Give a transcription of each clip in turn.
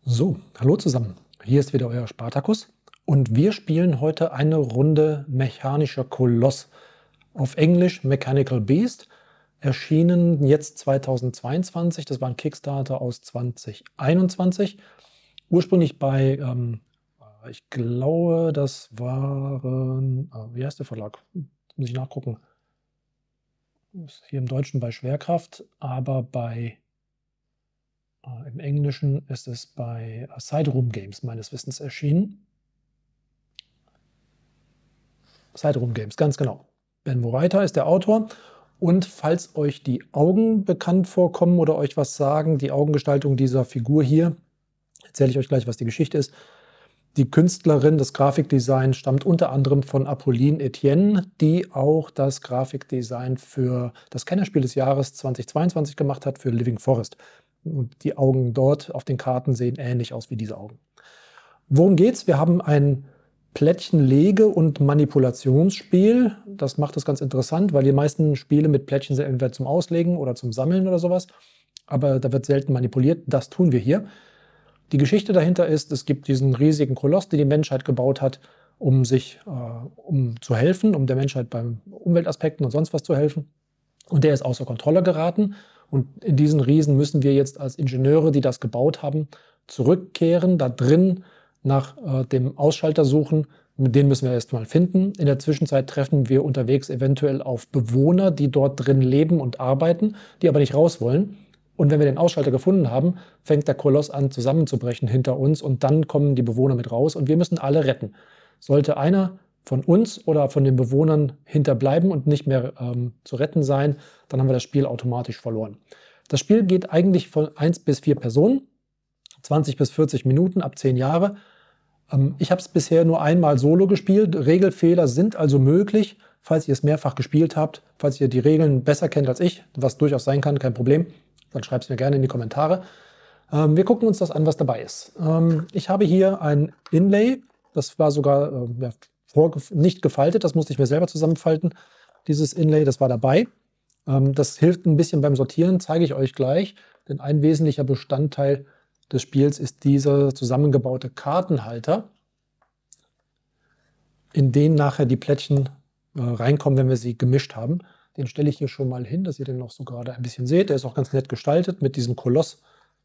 So, hallo zusammen. Hier ist wieder euer Spartacus und wir spielen heute eine Runde Mechanischer Koloss. Auf Englisch Mechanical Beast, erschienen jetzt 2022. Das war ein Kickstarter aus 2021. Ursprünglich bei, ich glaube, das waren, wie heißt der Verlag? Muss ich nachgucken. Ist hier im Deutschen bei Schwerkraft, aber im Englischen ist es bei Sideroom Games meines Wissens erschienen. Sideroom Games, ganz genau. Ben Morita ist der Autor. Und falls euch die Augen bekannt vorkommen oder euch was sagen, die Augengestaltung dieser Figur hier, erzähle ich euch gleich, was die Geschichte ist. Die Künstlerin, das Grafikdesign stammt unter anderem von Apolline Etienne, die auch das Grafikdesign für das Kennerspiel des Jahres 2022 gemacht hat, für Living Forest. Und die Augen dort auf den Karten sehen ähnlich aus wie diese Augen. Worum geht's? Wir haben ein Plättchen-Lege- und Manipulationsspiel. Das macht es ganz interessant, weil die meisten Spiele mit Plättchen sind entweder zum Auslegen oder zum Sammeln oder sowas. Aber da wird selten manipuliert. Das tun wir hier. Die Geschichte dahinter ist, es gibt diesen riesigen Koloss, den die Menschheit gebaut hat, um zu helfen, um der Menschheit beim Umweltaspekten und sonst was zu helfen. Und der ist außer Kontrolle geraten. Und in diesen Riesen müssen wir jetzt als Ingenieure, die das gebaut haben, zurückkehren, da drin nach dem Ausschalter suchen. Den müssen wir erst mal finden. In der Zwischenzeit treffen wir unterwegs eventuell auf Bewohner, die dort drin leben und arbeiten, die aber nicht raus wollen. Und wenn wir den Ausschalter gefunden haben, fängt der Koloss an zusammenzubrechen hinter uns und dann kommen die Bewohner mit raus und wir müssen alle retten. Sollte einer von uns oder von den Bewohnern hinterbleiben und nicht mehr zu retten sein, dann haben wir das Spiel automatisch verloren. Das Spiel geht eigentlich von 1 bis 4 Personen, 20 bis 40 Minuten ab 10 Jahre. Ich habe es bisher nur einmal solo gespielt. Regelfehler sind also möglich, falls ihr es mehrfach gespielt habt. Falls ihr die Regeln besser kennt als ich, was durchaus sein kann, kein Problem, dann schreibt es mir gerne in die Kommentare. Wir gucken uns das an, was dabei ist. Ich habe hier ein Inlay, das war sogar nicht gefaltet, das musste ich mir selber zusammenfalten. Dieses Inlay, das war dabei. Das hilft ein bisschen beim Sortieren, zeige ich euch gleich. Denn ein wesentlicher Bestandteil des Spiels ist dieser zusammengebaute Kartenhalter, in den nachher die Plättchen reinkommen, wenn wir sie gemischt haben. Den stelle ich hier schon mal hin, dass ihr den noch so gerade ein bisschen seht. Der ist auch ganz nett gestaltet mit diesem Koloss.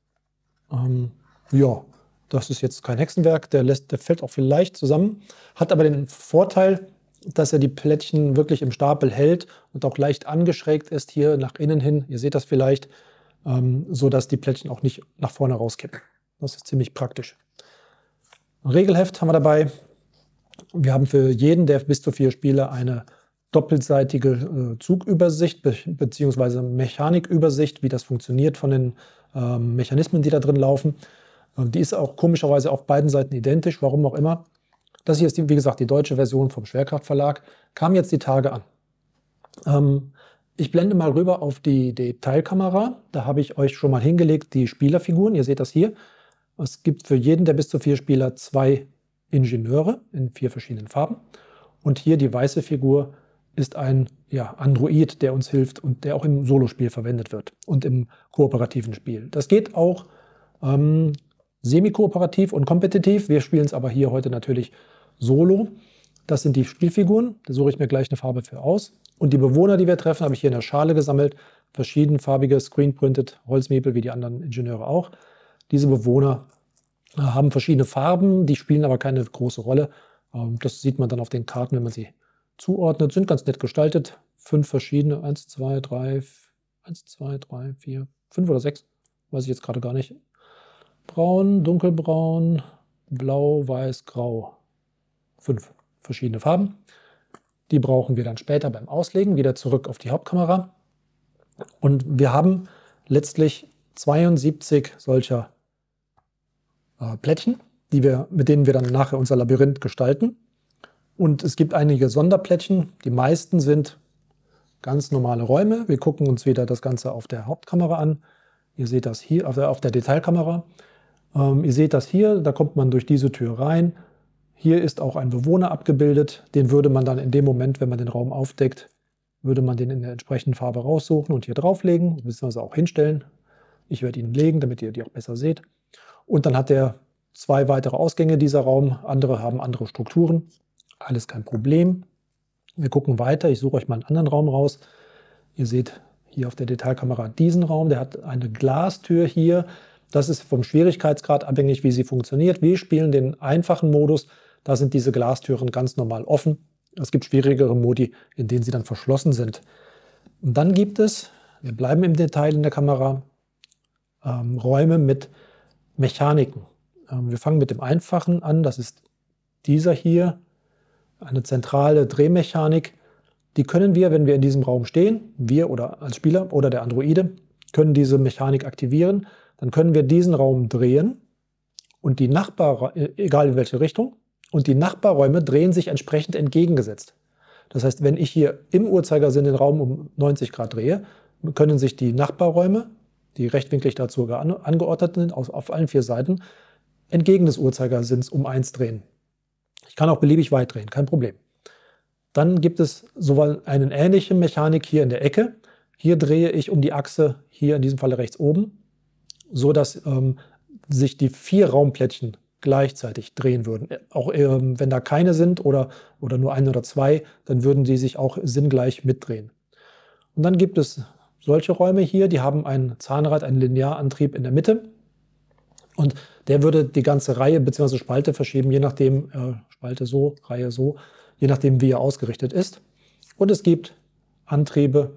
Ja, das ist jetzt kein Hexenwerk, der fällt auch vielleicht zusammen, hat aber den Vorteil, dass er die Plättchen wirklich im Stapel hält und auch leicht angeschrägt ist hier nach innen hin. Ihr seht das vielleicht, so dass die Plättchen auch nicht nach vorne rauskippen. Das ist ziemlich praktisch. Ein Regelheft haben wir dabei. Wir haben für jeden der bis zu 4 Spieler eine doppelseitige Zugübersicht bzw. Mechanikübersicht, wie das funktioniert von den Mechanismen, die da drin laufen. Die ist auch komischerweise auf beiden Seiten identisch, warum auch immer. Das hier ist, wie gesagt, die deutsche Version vom Schwerkraftverlag. Kam jetzt die Tage an. Ich blende mal rüber auf die Detailkamera. Da habe ich euch schon mal hingelegt die Spielerfiguren. Ihr seht das hier. Es gibt für jeden der bis zu 4 Spieler 2 Ingenieure in 4 verschiedenen Farben. Und hier die weiße Figur ist ein Android, der uns hilft und der auch im Solospiel verwendet wird und im kooperativen Spiel. Das geht auch semi-kooperativ und kompetitiv. Wir spielen es aber hier heute natürlich solo. Das sind die Spielfiguren. Da suche ich mir gleich eine Farbe für aus. Und die Bewohner, die wir treffen, habe ich hier in der Schale gesammelt. Verschiedenfarbige, screenprinted Holzmiepel, wie die anderen Ingenieure auch. Diese Bewohner haben verschiedene Farben, die spielen aber keine große Rolle. Das sieht man dann auf den Karten, wenn man sie zuordnet. Sind ganz nett gestaltet. 5 verschiedene. 1, 2, 3, 4, 5 oder 6. Weiß ich jetzt gerade gar nicht. Braun, dunkelbraun, blau, weiß, grau. 5 verschiedene Farben. Die brauchen wir dann später beim Auslegen. Wieder zurück auf die Hauptkamera. Und wir haben letztlich 72 solcher Plättchen, mit denen wir dann nachher unser Labyrinth gestalten. Und es gibt einige Sonderplättchen. Die meisten sind ganz normale Räume. Wir gucken uns wieder das Ganze auf der Hauptkamera an. Ihr seht das hier auf der Detailkamera. Ihr seht das hier, da kommt man durch diese Tür rein. Hier ist auch ein Bewohner abgebildet. Den würde man dann in dem Moment, wenn man den Raum aufdeckt, würde man den in der entsprechenden Farbe raussuchen und hier drauflegen, beziehungsweise auch hinstellen. Ich werde ihn legen, damit ihr die auch besser seht. Und dann hat der 2 weitere Ausgänge, dieser Raum. Andere haben andere Strukturen. Alles kein Problem. Wir gucken weiter. Ich suche euch mal einen anderen Raum raus. Ihr seht hier auf der Detailkamera diesen Raum. Der hat eine Glastür hier. Das ist vom Schwierigkeitsgrad abhängig, wie sie funktioniert. Wir spielen den einfachen Modus. Da sind diese Glastüren ganz normal offen. Es gibt schwierigere Modi, in denen sie dann verschlossen sind. Und dann gibt es, wir bleiben im Detail in der Kamera, Räume mit Mechaniken. Wir fangen mit dem einfachen an. Das ist dieser hier. Eine zentrale Drehmechanik. Die können wir, wenn wir in diesem Raum stehen, wir oder als Spieler oder der Androide, können diese Mechanik aktivieren. Dann können wir diesen Raum drehen und die egal in welche Richtung, und die Nachbarräume drehen sich entsprechend entgegengesetzt. Das heißt, wenn ich hier im Uhrzeigersinn den Raum um 90 Grad drehe, können sich die Nachbarräume, die rechtwinklig dazu angeordnet sind, auf allen 4 Seiten, entgegen des Uhrzeigersinns um 1 drehen. Ich kann auch beliebig weit drehen, kein Problem. Dann gibt es sowohl eine ähnliche Mechanik hier in der Ecke. Hier drehe ich um die Achse, hier in diesem Falle rechts oben, so dass sich die 4 Raumplättchen gleichzeitig drehen würden. Auch wenn da keine sind oder nur 1 oder 2, dann würden sie sich auch sinngleich mitdrehen. Und dann gibt es solche Räume hier, die haben ein Zahnrad, einen Linearantrieb in der Mitte. Und der würde die ganze Reihe bzw. Spalte verschieben, je nachdem, Spalte so, Reihe so, je nachdem, wie er ausgerichtet ist. Und es gibt Antriebe,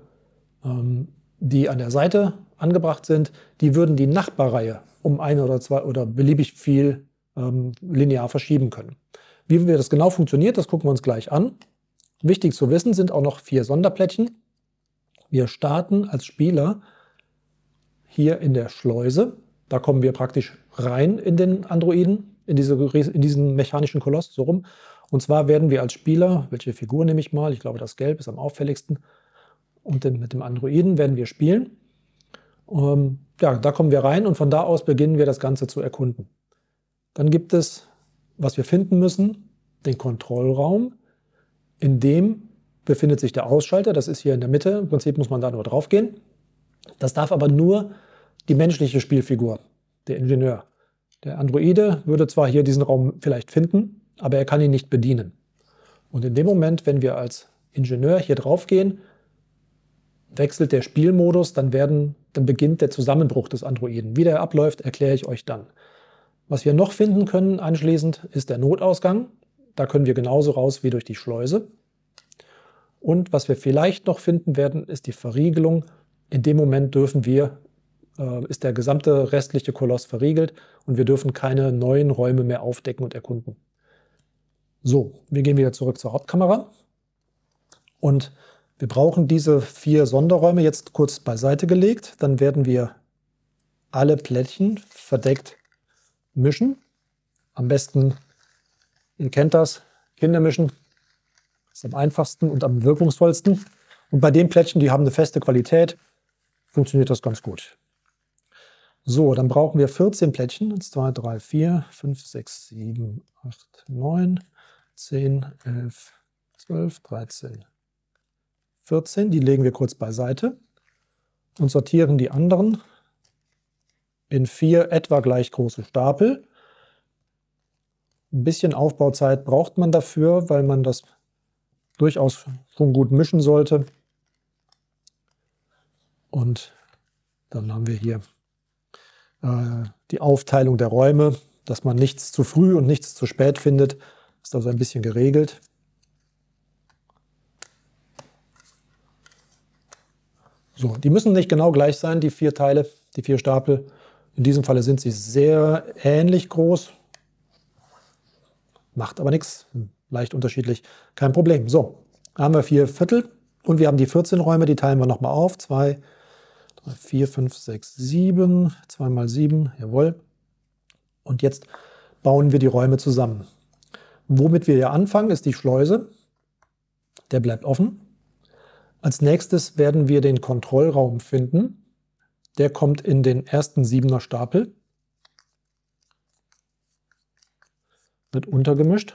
die an der Seite angebracht sind, die würden die Nachbarreihe um 1 oder 2 oder beliebig viel linear verschieben können. Wie das genau funktioniert, das gucken wir uns gleich an. Wichtig zu wissen sind auch noch 4 Sonderplättchen. Wir starten als Spieler hier in der Schleuse. Da kommen wir praktisch rein in den Androiden, in diesen mechanischen Koloss, so rum. Und zwar werden wir als Spieler, welche Figur nehme ich mal? Ich glaube, das Gelb ist am auffälligsten. Und mit dem Androiden werden wir spielen. Ja, da kommen wir rein und von da aus beginnen wir das Ganze zu erkunden. Dann gibt es, was wir finden müssen, den Kontrollraum. In dem befindet sich der Ausschalter. Das ist hier in der Mitte. Im Prinzip muss man da nur drauf gehen. Das darf aber nur die menschliche Spielfigur, der Ingenieur. Der Androide würde zwar hier diesen Raum vielleicht finden, aber er kann ihn nicht bedienen. Und in dem Moment, wenn wir als Ingenieur hier drauf gehen, wechselt der Spielmodus, dann beginnt der Zusammenbruch des Androiden. Wie der abläuft, erkläre ich euch dann. Was wir noch finden können anschließend, ist der Notausgang. Da können wir genauso raus wie durch die Schleuse. Und was wir vielleicht noch finden werden, ist die Verriegelung. In dem Moment ist der gesamte restliche Koloss verriegelt und wir dürfen keine neuen Räume mehr aufdecken und erkunden. So, wir gehen wieder zurück zur Hauptkamera. Und wir brauchen diese 4 Sonderräume jetzt kurz beiseite gelegt. Dann werden wir alle Plättchen verdeckt mischen. Am besten, ihr kennt das, Kinder mischen. Das ist am einfachsten und am wirkungsvollsten. Und bei den Plättchen, die haben eine feste Qualität, funktioniert das ganz gut. So, dann brauchen wir 14 Plättchen. 1, 2, 3, 4, 5, 6, 7, 8, 9, 10, 11, 12, 13, 14. Die legen wir kurz beiseite und sortieren die anderen in 4 etwa gleich große Stapel. Ein bisschen Aufbauzeit braucht man dafür, weil man das durchaus schon gut mischen sollte. Und dann haben wir hier die Aufteilung der Räume, dass man nichts zu früh und nichts zu spät findet. Ist also ein bisschen geregelt. So, die müssen nicht genau gleich sein, die 4 Teile, die 4 Stapel. In diesem Falle sind sie sehr ähnlich groß. Macht aber nichts, leicht unterschiedlich, kein Problem. So, haben wir 4 Viertel und wir haben die 14 Räume, die teilen wir nochmal auf. 2, 3, 4, 5, 6, 7, 2 mal 7, jawohl. Und jetzt bauen wir die Räume zusammen. Womit wir ja anfangen, ist die Schleuse. Der bleibt offen. Als nächstes werden wir den Kontrollraum finden. Der kommt in den ersten 7er Stapel. Wird untergemischt.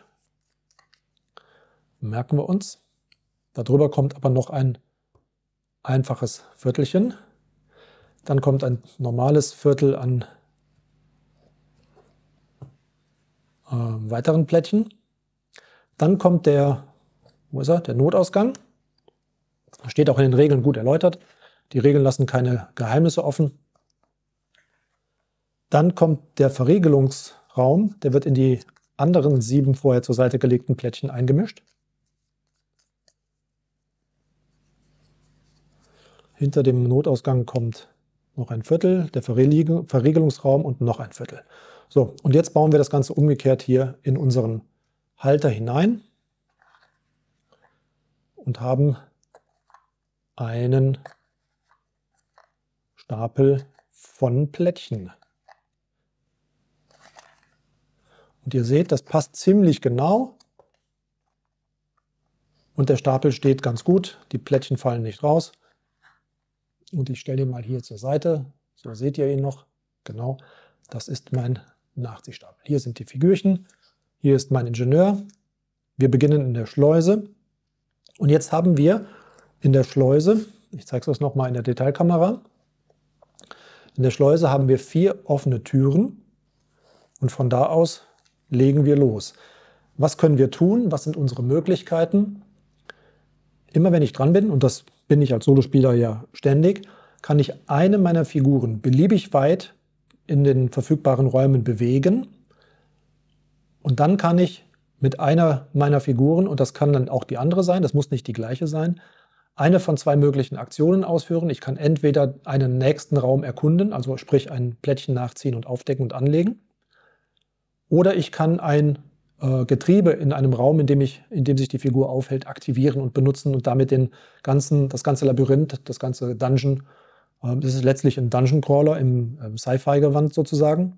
Merken wir uns. Darüber kommt aber noch ein einfaches Viertelchen. Dann kommt ein normales Viertel an weiteren Plättchen. Dann kommt der, wo ist er? Der Notausgang. Steht auch in den Regeln gut erläutert. Die Regeln lassen keine Geheimnisse offen. Dann kommt der Verriegelungsraum. Der wird in die anderen 7 vorher zur Seite gelegten Plättchen eingemischt. Hinter dem Notausgang kommt noch ein Viertel, der Verriegelungsraum und noch ein Viertel. So, und jetzt bauen wir das Ganze umgekehrt hier in unseren Halter hinein und haben einen Stapel von Plättchen. Und ihr seht, das passt ziemlich genau. Und der Stapel steht ganz gut, die Plättchen fallen nicht raus. Und ich stelle ihn mal hier zur Seite, so seht ihr ihn noch. Genau, das ist mein Nachziehstapel. Hier sind die Figürchen, hier ist mein Ingenieur. Wir beginnen in der Schleuse. Und jetzt haben wir in der Schleuse, ich zeige es euch nochmal in der Detailkamera, in der Schleuse haben wir 4 offene Türen und von da aus legen wir los. Was können wir tun? Was sind unsere Möglichkeiten? Immer wenn ich dran bin, und das bin ich als Solospieler ja ständig, kann ich eine meiner Figuren beliebig weit in den verfügbaren Räumen bewegen. Und dann kann ich mit einer meiner Figuren, und das kann dann auch die andere sein, das muss nicht die gleiche sein, eine von 2 möglichen Aktionen ausführen. Ich kann entweder einen nächsten Raum erkunden, also sprich ein Plättchen nachziehen und aufdecken und anlegen, oder ich kann ein Getriebe in einem Raum, in dem sich die Figur aufhält, aktivieren und benutzen und damit das ganze Labyrinth, das ganze Dungeon, das ist letztlich ein Dungeon Crawler im Sci-Fi-Gewand sozusagen,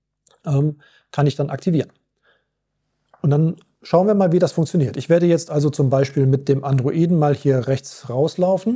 kann ich dann aktivieren. Und dann schauen wir mal, wie das funktioniert. Ich werde jetzt also zum Beispiel mit dem Androiden mal hier rechts rauslaufen.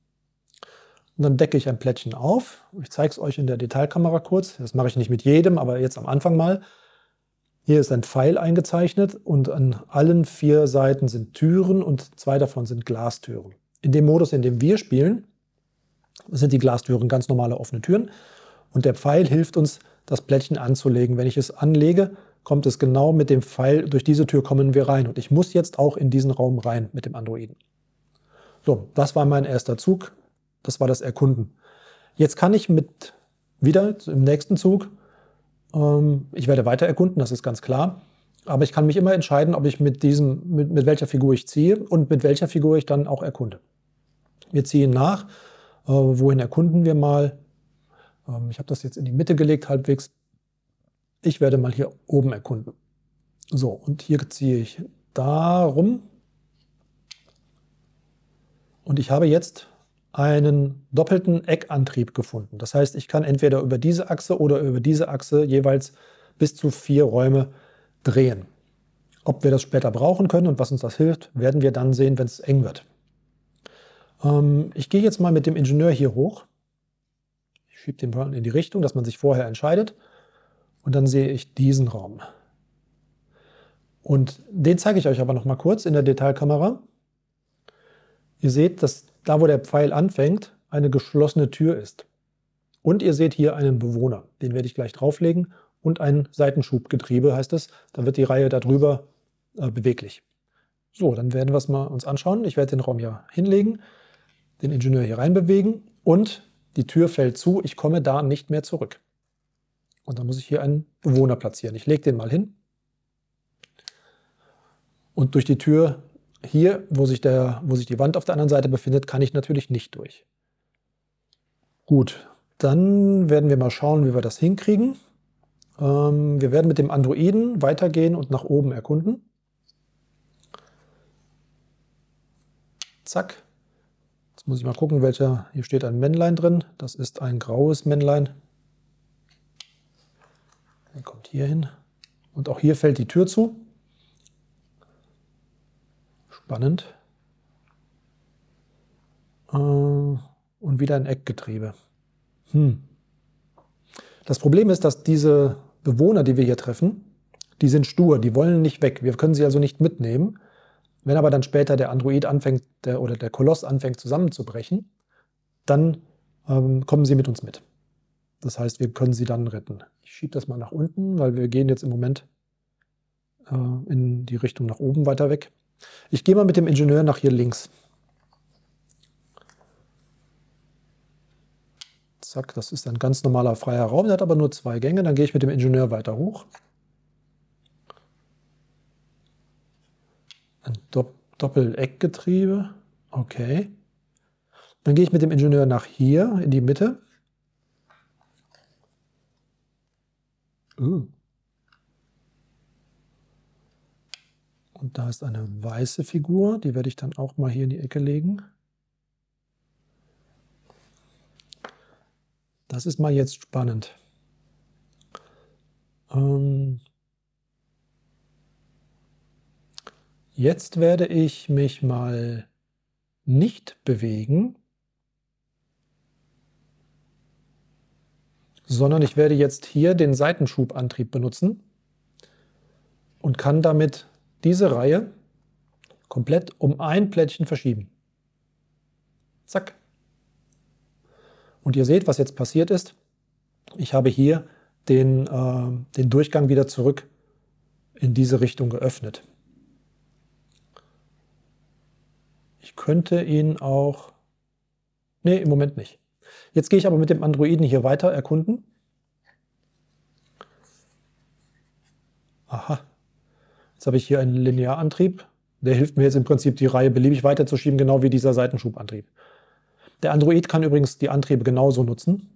Und dann decke ich ein Plättchen auf. Ich zeige es euch in der Detailkamera kurz. Das mache ich nicht mit jedem, aber jetzt am Anfang mal. Hier ist ein Pfeil eingezeichnet und an allen 4 Seiten sind Türen und 2 davon sind Glastüren. In dem Modus, in dem wir spielen, sind die Glastüren ganz normale offene Türen und der Pfeil hilft uns, das Plättchen anzulegen. Wenn ich es anlege, kommt es genau mit dem Pfeil, durch diese Tür kommen wir rein und ich muss jetzt auch in diesen Raum rein mit dem Androiden. So, das war mein erster Zug, das war das Erkunden. Jetzt kann ich wieder im nächsten Zug, ich werde weiter erkunden, das ist ganz klar. Aber ich kann mich immer entscheiden, ob ich mit welcher Figur ich ziehe und mit welcher Figur ich dann auch erkunde. Wir ziehen nach. Wohin erkunden wir mal? Ich habe das jetzt in die Mitte gelegt halbwegs. Ich werde mal hier oben erkunden. So, und hier ziehe ich da rum. Und ich habe jetzt einen doppelten Eckantrieb gefunden. Das heißt, ich kann entweder über diese Achse oder über diese Achse jeweils bis zu 4 Räume drehen. Ob wir das später brauchen können und was uns das hilft, werden wir dann sehen, wenn es eng wird. Ich gehe jetzt mal mit dem Ingenieur hier hoch. Ich schiebe den in die Richtung, dass man sich vorher entscheidet. Und dann sehe ich diesen Raum. Und den zeige ich euch aber noch mal kurz in der Detailkamera. Ihr seht, dass da, wo der Pfeil anfängt, eine geschlossene Tür ist. Und ihr seht hier einen Bewohner. Den werde ich gleich drauflegen. Und ein Seitenschubgetriebe heißt es. Da wird die Reihe darüber beweglich. So, dann werden wir es mal uns anschauen. Ich werde den Raum hier hinlegen, den Ingenieur hier reinbewegen und die Tür fällt zu. Ich komme da nicht mehr zurück. Und dann muss ich hier einen Bewohner platzieren. Ich lege den mal hin. Und durch die Tür hier, wo sich die Wand auf der anderen Seite befindet, kann ich natürlich nicht durch. Gut, dann werden wir mal schauen, wie wir das hinkriegen. Wir werden mit dem Androiden weitergehen und nach oben erkunden. Zack. Jetzt muss ich mal gucken, hier steht ein Männlein drin. Das ist ein graues Männlein. Der kommt hier hin. Und auch hier fällt die Tür zu. Spannend. Und wieder ein Eckgetriebe. Das Problem ist, dass diese Bewohner, die wir hier treffen, die sind stur, die wollen nicht weg. Wir können sie also nicht mitnehmen. Wenn aber dann später der Android anfängt, oder der Koloss anfängt zusammenzubrechen, dann kommen sie mit uns mit. Das heißt, wir können sie dann retten. Ich schiebe das mal nach unten, weil wir gehen jetzt im Moment in die Richtung nach oben weiter weg. Ich gehe mal mit dem Ingenieur nach hier links. Zack, das ist ein ganz normaler freier Raum, der hat aber nur 2 Gänge. Dann gehe ich mit dem Ingenieur weiter hoch. Ein Doppeleckgetriebe. Okay. Dann gehe ich mit dem Ingenieur nach hier in die Mitte. Und da ist eine weiße Figur, die werde ich dann auch mal hier in die Ecke legen. Das ist mal jetzt spannend. Jetzt werde ich mich mal nicht bewegen, sondern ich werde jetzt hier den Seitenschubantrieb benutzen und kann damit diese Reihe komplett um ein Plättchen verschieben. Zack. Und ihr seht, was jetzt passiert ist. Ich habe hier den Durchgang wieder zurück in diese Richtung geöffnet. Ich könnte ihn auch... Nee, im Moment nicht. Jetzt gehe ich aber mit dem Androiden hier weiter erkunden. Aha. Jetzt habe ich hier einen Linearantrieb. Der hilft mir jetzt im Prinzip, die Reihe beliebig weiterzuschieben, genau wie dieser Seitenschubantrieb. Der Android kann übrigens die Antriebe genauso nutzen.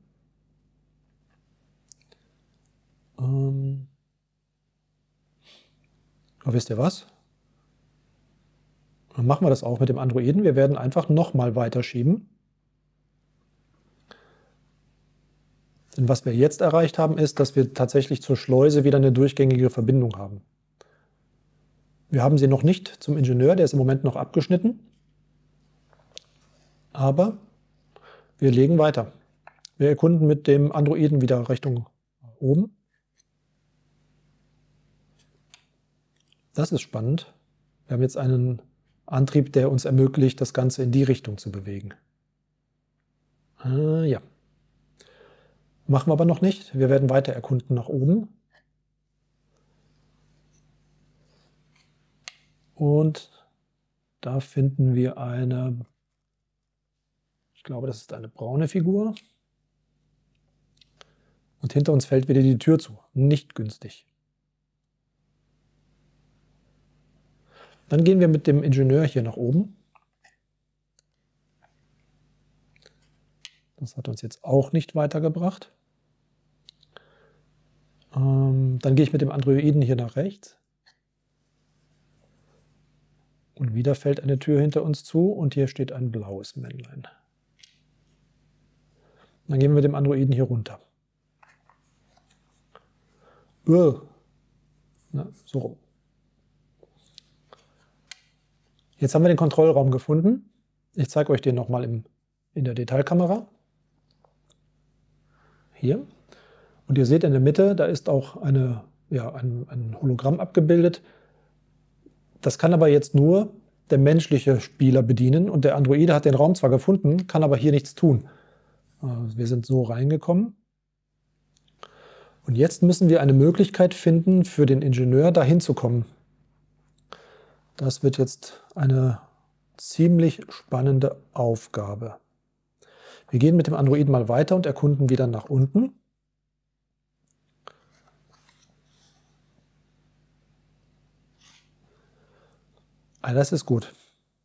Aber wisst ihr was? Dann machen wir das auch mit dem Androiden. Wir werden einfach nochmal weiterschieben. Denn was wir jetzt erreicht haben, ist, dass wir tatsächlich zur Schleuse wieder eine durchgängige Verbindung haben. Wir haben sie noch nicht zum Ingenieur, der ist im Moment noch abgeschnitten. Aber wir legen weiter. Wir erkunden mit dem Androiden wieder Richtung oben. Das ist spannend. Wir haben jetzt einen Antrieb, der uns ermöglicht, das Ganze in die Richtung zu bewegen. Ja. Machen wir aber noch nicht. Wir werden weiter erkunden nach oben. Und da finden wir eine, ich glaube, das ist eine braune Figur. Und hinter uns fällt wieder die Tür zu. Nicht günstig. Dann gehen wir mit dem Ingenieur hier nach oben. Das hat uns jetzt auch nicht weitergebracht. Dann gehe ich mit dem Androiden hier nach rechts. Und wieder fällt eine Tür hinter uns zu und hier steht ein blaues Männlein. Dann gehen wir mit dem Androiden hier runter. Na, so rum. Jetzt haben wir den Kontrollraum gefunden. Ich zeige euch den nochmal in der Detailkamera. Hier. Und ihr seht in der Mitte, da ist auch ein Hologramm abgebildet. Das kann aber jetzt nur der menschliche Spieler bedienen. Und der Androide hat den Raum zwar gefunden, kann aber hier nichts tun. Wir sind so reingekommen. Und jetzt müssen wir eine Möglichkeit finden, für den Ingenieur dahin zu kommen. Das wird jetzt eine ziemlich spannende Aufgabe. Wir gehen mit dem Androiden mal weiter und erkunden wieder nach unten. Das ist gut.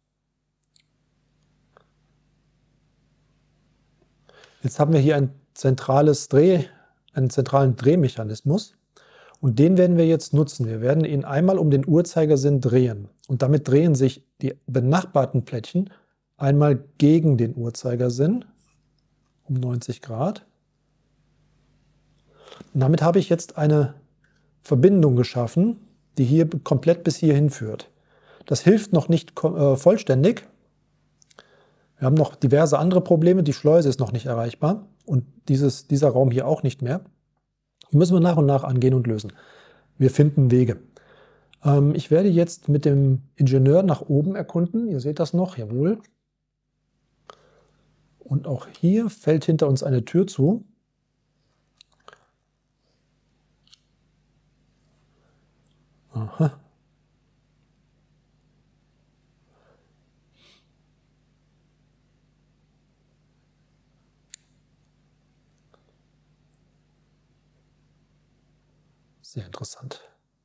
Jetzt haben wir hier einen zentralen Drehmechanismus und den werden wir jetzt nutzen. Wir werden ihn einmal um den Uhrzeigersinn drehen und damit drehen sich die benachbarten Plättchen einmal gegen den Uhrzeigersinn um 90 Grad. Und damit habe ich jetzt eine Verbindung geschaffen, die hier komplett bis hierhin führt. Das hilft noch nicht vollständig. Wir haben noch diverse andere Probleme. Die Schleuse ist noch nicht erreichbar und dieser Raum hier auch nicht mehr. Die müssen wir nach und nach angehen und lösen. Wir finden Wege. Ich werde jetzt mit dem Ingenieur nach oben erkunden. Ihr seht das noch, jawohl. Und auch hier fällt hinter uns eine Tür zu. Aha. Sehr interessant.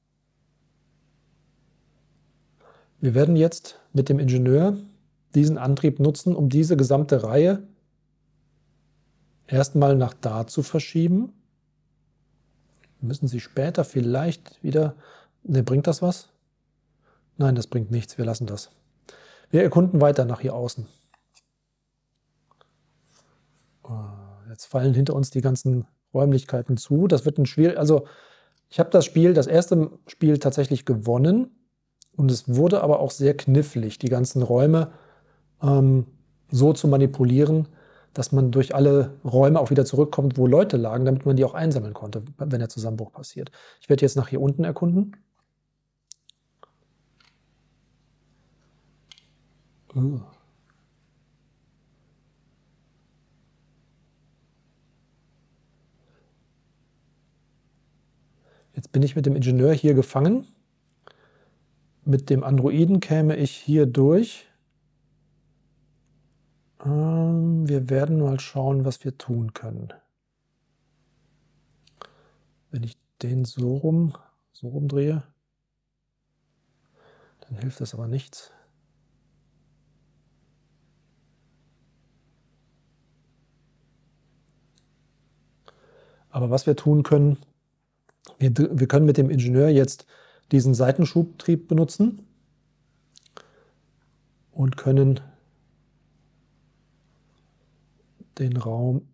Wir werden jetzt mit dem Ingenieur diesen Antrieb nutzen, um diese gesamte Reihe erstmal nach da zu verschieben. Müssen Sie später vielleicht wieder... Ne, bringt das was? Nein, das bringt nichts. Wir lassen das. Wir erkunden weiter nach hier außen. Jetzt fallen hinter uns die ganzen Räumlichkeiten zu. Das wird ein schwierig... Also, ich habe das erste Spiel tatsächlich gewonnen. Und es wurde aber auch sehr knifflig, die ganzen Räume so zu manipulieren, dass man durch alle Räume auch wieder zurückkommt, wo Leute lagen, damit man die auch einsammeln konnte, wenn der Zusammenbruch passiert. Ich werde jetzt nach hier unten erkunden. Jetzt bin ich mit dem Ingenieur hier gefangen. Mit dem Androiden käme ich hier durch. Wir werden mal schauen, was wir tun können. Wenn ich den so rumdrehe, dann hilft das aber nichts. Aber was wir tun können, wir können mit dem Ingenieur jetzt diesen Seitenschubtrieb benutzen und können den Raum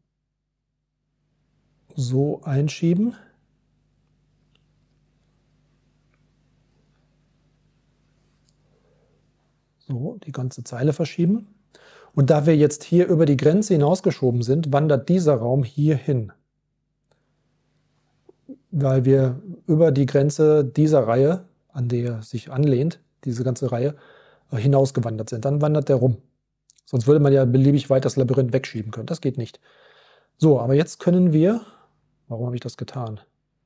so einschieben. So, die ganze Zeile verschieben. Und da wir jetzt hier über die Grenze hinausgeschoben sind, wandert dieser Raum hier hin. Weil wir über die Grenze dieser Reihe, an der er sich anlehnt, diese ganze Reihe, hinausgewandert sind. Dann wandert der rum. Sonst würde man ja beliebig weit das Labyrinth wegschieben können. Das geht nicht. So, aber jetzt können wir... Warum habe ich das getan?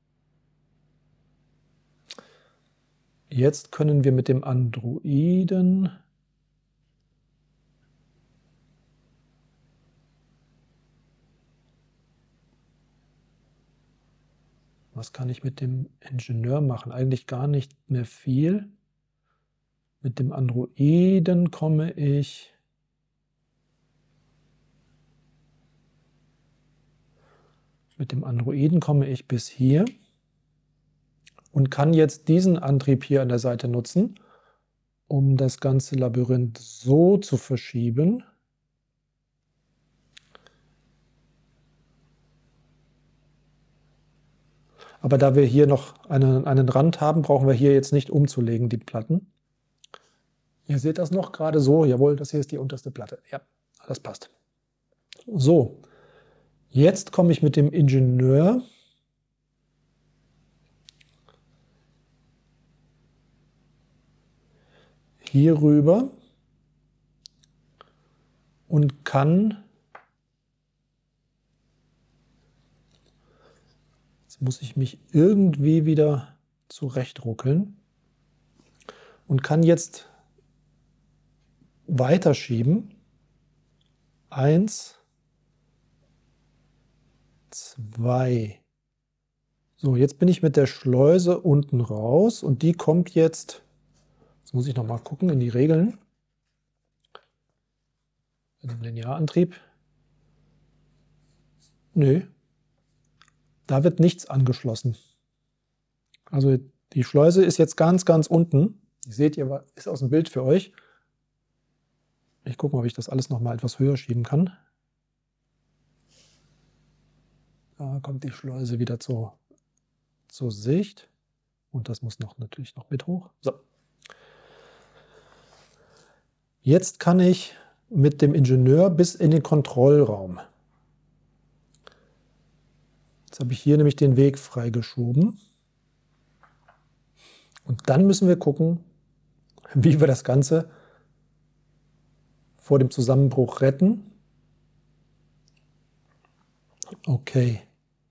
Jetzt können wir mit dem Androiden... Was kann ich mit dem Ingenieur machen? Eigentlich gar nicht mehr viel. Mit dem Androiden komme ich... bis hier und kann jetzt diesen Antrieb hier an der Seite nutzen, um das ganze Labyrinth so zu verschieben. Aber da wir hier noch einen Rand haben, brauchen wir hier jetzt nicht umzulegen, die Platten. Ihr seht das noch gerade so. Jawohl, das hier ist die unterste Platte. Ja, das passt. So, jetzt komme ich mit dem Ingenieur hier rüber und kann... Jetzt muss ich mich irgendwie wieder zurechtruckeln und kann jetzt weiterschieben. 1, 2. So, jetzt bin ich mit der Schleuse unten raus und die kommt jetzt muss ich noch mal gucken in die Regeln. Mit dem Linearantrieb. Nö. Da wird nichts angeschlossen. Also die Schleuse ist jetzt ganz, ganz unten. Die seht ihr, ist aus dem Bild für euch. Ich gucke mal, ob ich das alles noch mal etwas höher schieben kann. Da kommt die Schleuse wieder zur Sicht. Und das muss natürlich noch mit hoch. So. Jetzt kann ich mit dem Ingenieur bis in den Kontrollraum. Jetzt habe ich hier nämlich den Weg freigeschoben. Und dann müssen wir gucken, wie wir das Ganze vor dem Zusammenbruch retten. Okay.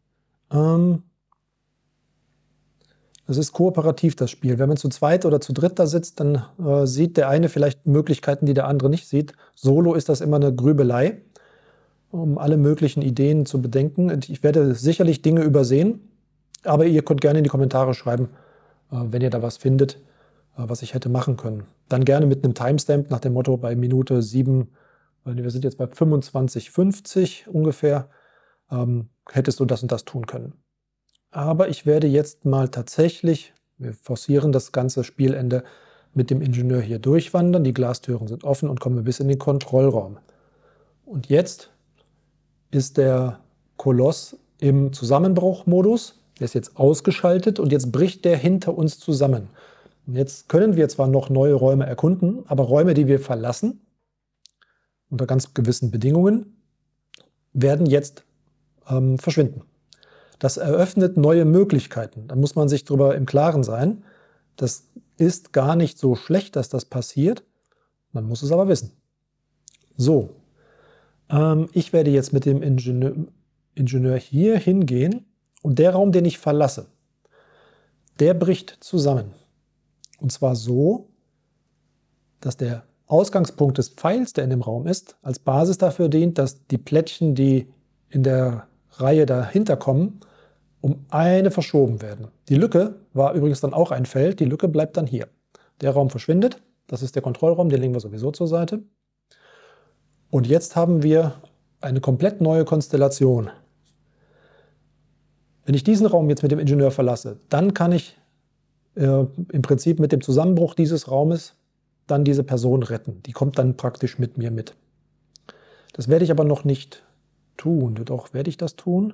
Das ist kooperativ, das Spiel. Wenn man zu zweit oder zu dritt da sitzt, dann sieht der eine vielleicht Möglichkeiten, die der andere nicht sieht. Solo ist das immer eine Grübelei, um alle möglichen Ideen zu bedenken. Und ich werde sicherlich Dinge übersehen, Aber ihr könnt gerne in die Kommentare schreiben, wenn ihr da was findet, was ich hätte machen können. Dann gerne mit einem Timestamp nach dem Motto bei Minute 7, wir sind jetzt bei 25,50 ungefähr, hättest du das und das tun können. Aber ich werde jetzt mal tatsächlich, wir forcieren das ganze Spielende, mit dem Ingenieur hier durchwandern. Die Glastüren sind offen und kommen bis in den Kontrollraum. Und jetzt ist der Koloss im Zusammenbruchmodus. Der ist jetzt ausgeschaltet und jetzt bricht der hinter uns zusammen. Und jetzt können wir zwar noch neue Räume erkunden, aber Räume, die wir verlassen, unter ganz gewissen Bedingungen, werden jetzt verschwinden. Das eröffnet neue Möglichkeiten. Da muss man sich darüber im Klaren sein. Das ist gar nicht so schlecht, dass das passiert. Man muss es aber wissen. So, ich werde jetzt mit dem Ingenieur hier hingehen und der Raum, den ich verlasse, der bricht zusammen. Und zwar so, dass der Ausgangspunkt des Pfeils, der in dem Raum ist, als Basis dafür dient, dass die Plättchen, die in der Reihe dahinter kommen, um eine verschoben werden. Die Lücke war übrigens dann auch ein Feld, die Lücke bleibt dann hier. Der Raum verschwindet, das ist der Kontrollraum, den legen wir sowieso zur Seite. Und jetzt haben wir eine komplett neue Konstellation. Wenn ich diesen Raum jetzt mit dem Ingenieur verlasse, dann kann ich im Prinzip mit dem Zusammenbruch dieses Raumes dann diese Person retten. Die kommt dann praktisch mit mir mit. Das werde ich aber noch nicht tun. Doch, werde ich das tun?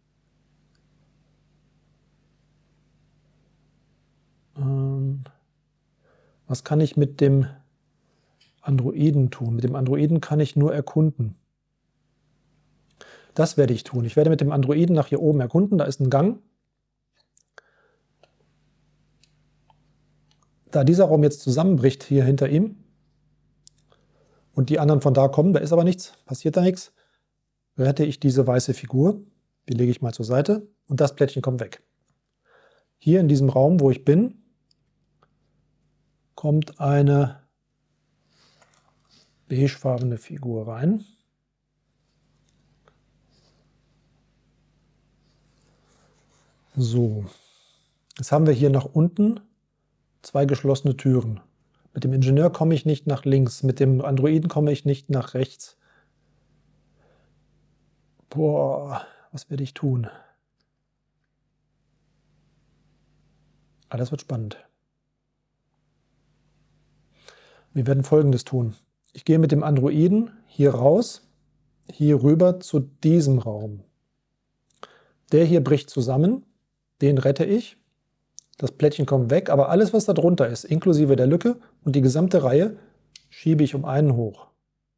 Was kann ich mit dem Androiden tun? Mit dem Androiden kann ich nur erkunden. Das werde ich tun. Ich werde mit dem Androiden nach hier oben erkunden. Da ist ein Gang. Da dieser Raum jetzt zusammenbricht hier hinter ihm und die anderen von da kommen, da ist aber nichts, passiert da nichts, rette ich diese weiße Figur. Die lege ich mal zur Seite und das Plättchen kommt weg. Hier in diesem Raum, wo ich bin, kommt eine beigefarbene Figur rein. So, jetzt haben wir hier nach unten 2 geschlossene Türen. Mit dem Ingenieur komme ich nicht nach links, mit dem Androiden komme ich nicht nach rechts. Boah, was werde ich tun? Ah, das wird spannend. Wir werden Folgendes tun. Ich gehe mit dem Androiden hier raus, hier rüber zu diesem Raum. Der hier bricht zusammen, den rette ich. Das Plättchen kommt weg, aber alles, was da drunter ist, inklusive der Lücke und die gesamte Reihe, schiebe ich um einen hoch.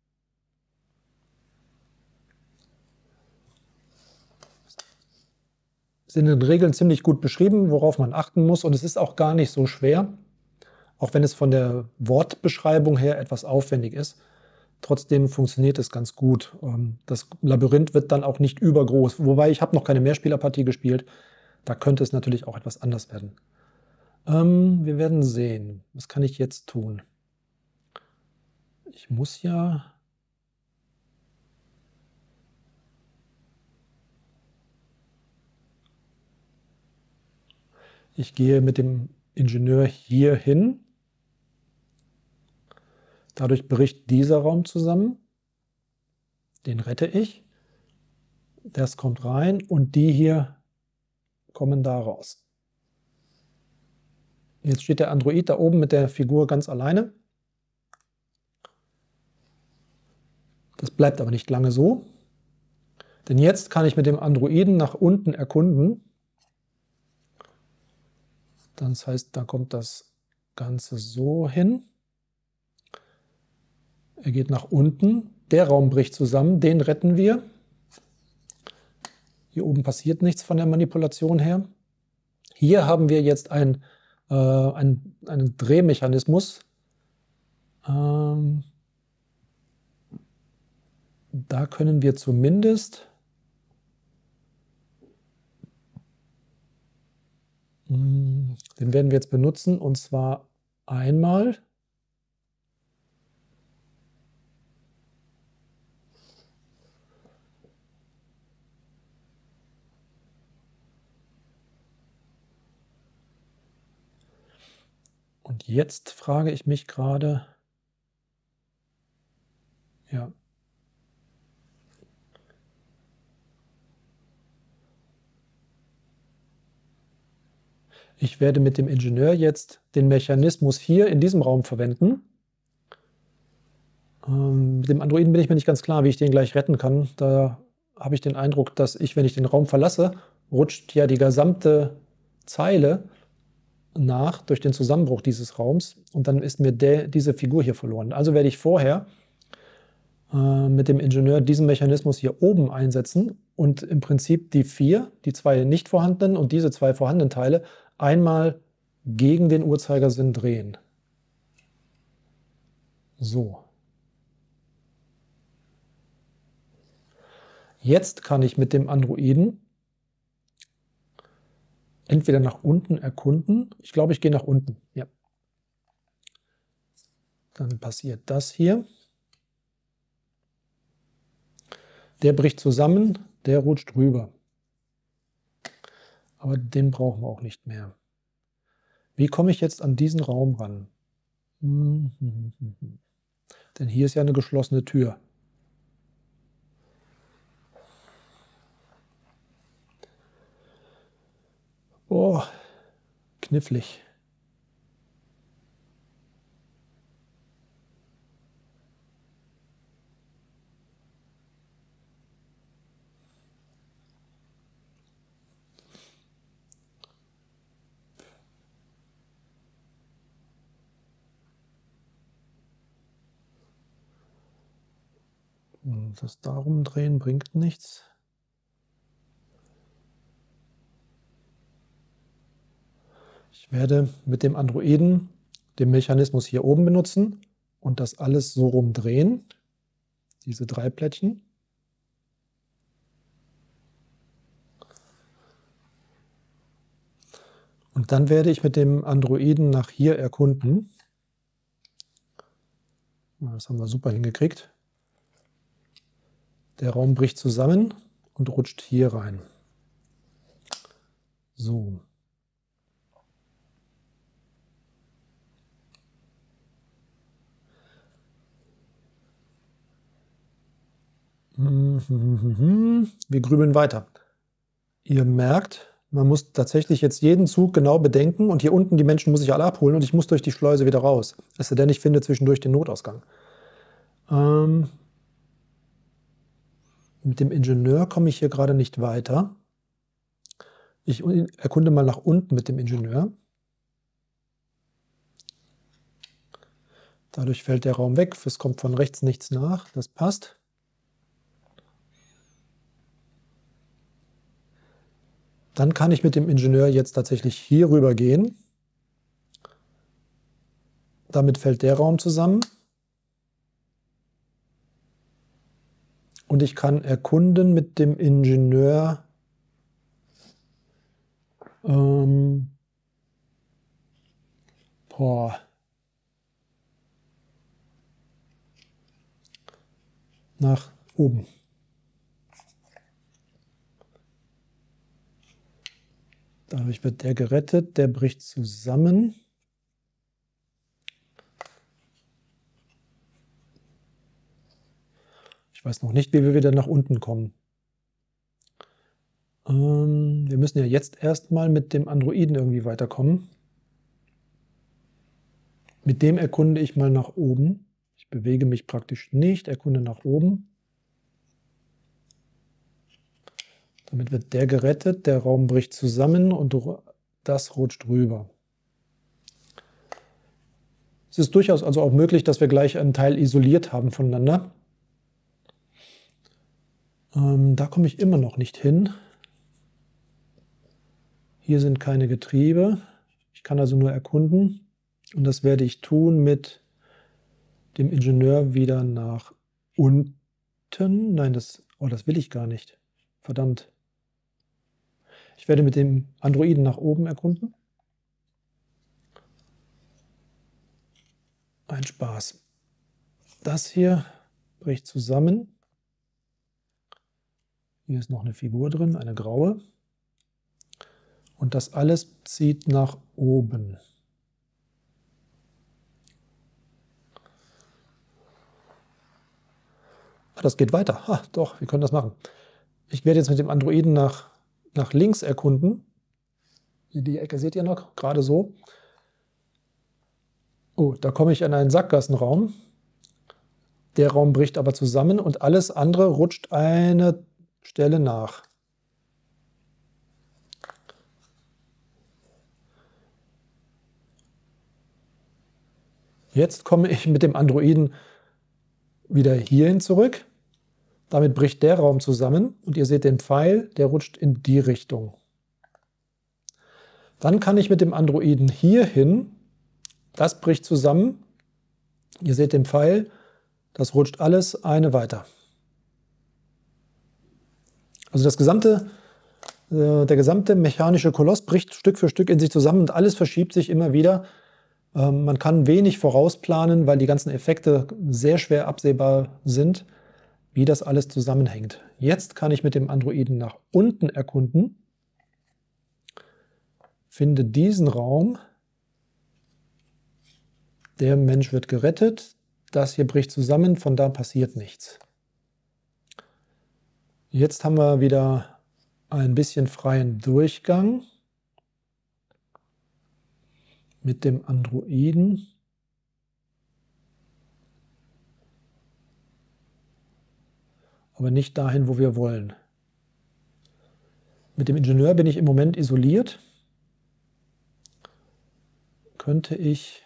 Sind in den Regeln ziemlich gut beschrieben, worauf man achten muss, und es ist auch gar nicht so schwer, auch wenn es von der Wortbeschreibung her etwas aufwendig ist. Trotzdem funktioniert es ganz gut. Das Labyrinth wird dann auch nicht übergroß, wobei ich habe noch keine Mehrspielerpartie gespielt. Da könnte es natürlich auch etwas anders werden. Wir werden sehen. Was kann ich jetzt tun? Ich muss ja... Ich gehe mit dem Ingenieur hier hin. Dadurch bricht dieser Raum zusammen. Den rette ich. Das kommt rein und die hier kommen da raus. Jetzt steht der Android da oben mit der Figur ganz alleine. Das bleibt aber nicht lange so. Denn jetzt kann ich mit dem Androiden nach unten erkunden. Das heißt, da kommt das Ganze so hin. Er geht nach unten. Der Raum bricht zusammen, den retten wir. Hier oben passiert nichts von der Manipulation her. Hier haben wir jetzt einen Drehmechanismus. Da können wir zumindest den werden wir jetzt benutzen, und zwar einmal Und jetzt frage ich mich gerade, ja, ich werde mit dem Ingenieur jetzt den Mechanismus hier in diesem Raum verwenden. Mit dem Androiden bin ich mir nicht ganz klar, wie ich den gleich retten kann. Da habe ich den Eindruck, dass ich, wenn ich den Raum verlasse, rutscht ja die gesamte Zeile nach durch den Zusammenbruch dieses Raums und dann ist mir diese Figur hier verloren. Also werde ich vorher mit dem Ingenieur diesen Mechanismus hier oben einsetzen und im Prinzip die zwei nicht vorhandenen und diese zwei vorhandenen Teile einmal gegen den Uhrzeigersinn drehen. So. Jetzt kann ich mit dem Androiden entweder nach unten erkunden. Ich glaube, ich gehe nach unten. Ja. Dann passiert das hier. Der bricht zusammen, der rutscht rüber. Aber den brauchen wir auch nicht mehr. Wie komme ich jetzt an diesen Raum ran? Denn hier ist ja eine geschlossene Tür. Oh, knifflig. Das darum drehen bringt nichts. Ich werde mit dem Androiden den Mechanismus hier oben benutzen und das alles so rumdrehen, diese drei Plättchen. Und dann werde ich mit dem Androiden nach hier erkunden. Das haben wir super hingekriegt. Der Raum bricht zusammen und rutscht hier rein. So. Wir grübeln weiter. Ihr merkt, man muss tatsächlich jetzt jeden Zug genau bedenken und hier unten die Menschen muss ich alle abholen und ich muss durch die Schleuse wieder raus. Es sei denn, ich finde zwischendurch den Notausgang. Mit dem Ingenieur komme ich hier gerade nicht weiter. Ich erkunde mal nach unten mit dem Ingenieur. Dadurch fällt der Raum weg, es kommt von rechts nichts nach, das passt. Dann kann ich mit dem Ingenieur jetzt tatsächlich hier rüber gehen. Damit fällt der Raum zusammen. Und ich kann erkunden mit dem Ingenieur nach oben. Dadurch wird der gerettet, der bricht zusammen. Ich weiß noch nicht, wie wir wieder nach unten kommen. Wir müssen ja jetzt erstmal mit dem Androiden irgendwie weiterkommen. Mit dem erkunde ich mal nach oben. Ich bewege mich praktisch nicht, erkunde nach oben. Damit wird der gerettet, der Raum bricht zusammen und das rutscht rüber. Es ist durchaus also auch möglich, dass wir gleich einen Teil isoliert haben voneinander. Da komme ich immer noch nicht hin. Hier sind keine Getriebe. Ich kann also nur erkunden. Und das werde ich tun mit dem Ingenieur wieder nach unten. Nein, das will ich gar nicht. Verdammt. Ich werde mit dem Androiden nach oben erkunden. Ein Spaß. Das hier bricht zusammen. Hier ist noch eine Figur drin, eine graue. Und das alles zieht nach oben. Ah, das geht weiter. Ah, doch, wir können das machen. Ich werde jetzt mit dem Androiden nach links erkunden. Hier die Ecke seht ihr noch, gerade so. Oh, da komme ich in einen Sackgassenraum. Der Raum bricht aber zusammen und alles andere rutscht eine Stelle nach. Jetzt komme ich mit dem Androiden wieder hierhin zurück. Damit bricht der Raum zusammen und ihr seht den Pfeil, der rutscht in die Richtung. Dann kann ich mit dem Androiden hierhin, das bricht zusammen. Ihr seht den Pfeil, das rutscht alles eine weiter. Also der gesamte mechanische Koloss bricht Stück für Stück in sich zusammen und alles verschiebt sich immer wieder. Man kann wenig vorausplanen, weil die ganzen Effekte sehr schwer absehbar sind, wie das alles zusammenhängt. Jetzt kann ich mit dem Androiden nach unten erkunden, finde diesen Raum, der Mensch wird gerettet, das hier bricht zusammen, von da passiert nichts. Jetzt haben wir wieder ein bisschen freien Durchgang mit dem Androiden. Aber nicht dahin, wo wir wollen. Mit dem Ingenieur bin ich im Moment isoliert. Könnte ich...